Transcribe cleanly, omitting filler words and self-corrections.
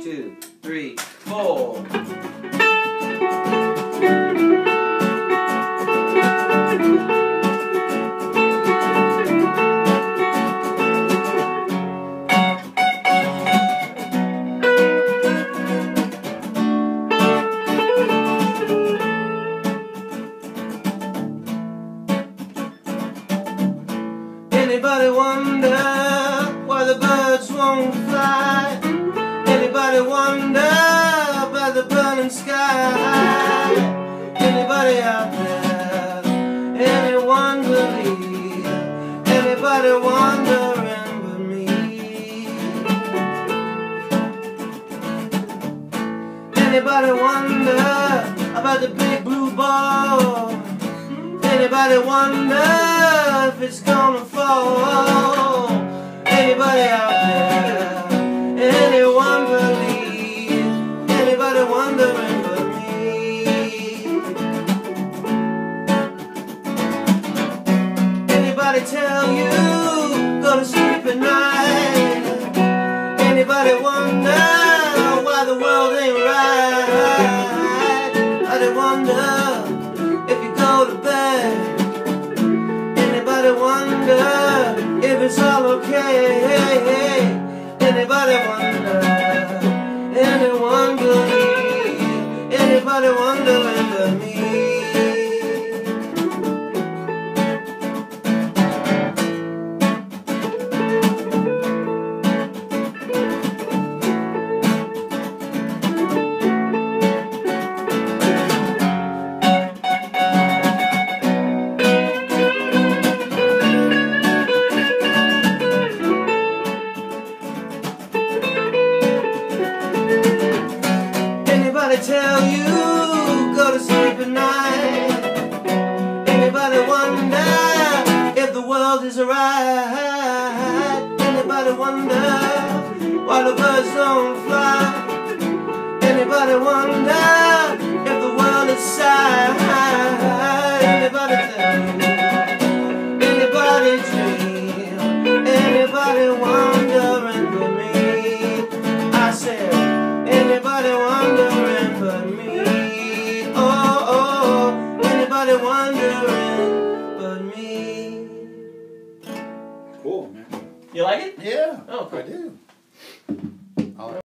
2, 3, 4. Anybody wonder why the birds won't fly? Anybody wonder about the burning sky? Anybody out there? Anyone believe? Anybody wondering but me? Anybody wonder about the big blue ball? Anybody wonder if it's gonna fall? Anybody out there? Anyone believe? Anybody wondering but me? Anybody tell you go to sleep at night? Anybody wonder why the world ain't right? I wonder if you go to bed. Anybody wonder if it's all okay? Anybody wonder? Anyone believe? Anybody wondering but me? Anybody tell you go to sleep at night? Anybody wonder if the world is alright? Anybody wonder why the birds don't fly? Anybody wonder if the world is sad? Anybody tell you? Anybody dream? Anybody wondering but me? I said, anybody wondering but me? Oh, anybody wondering but me? Cool, man. You like it? Yeah, Oh, cool. I do.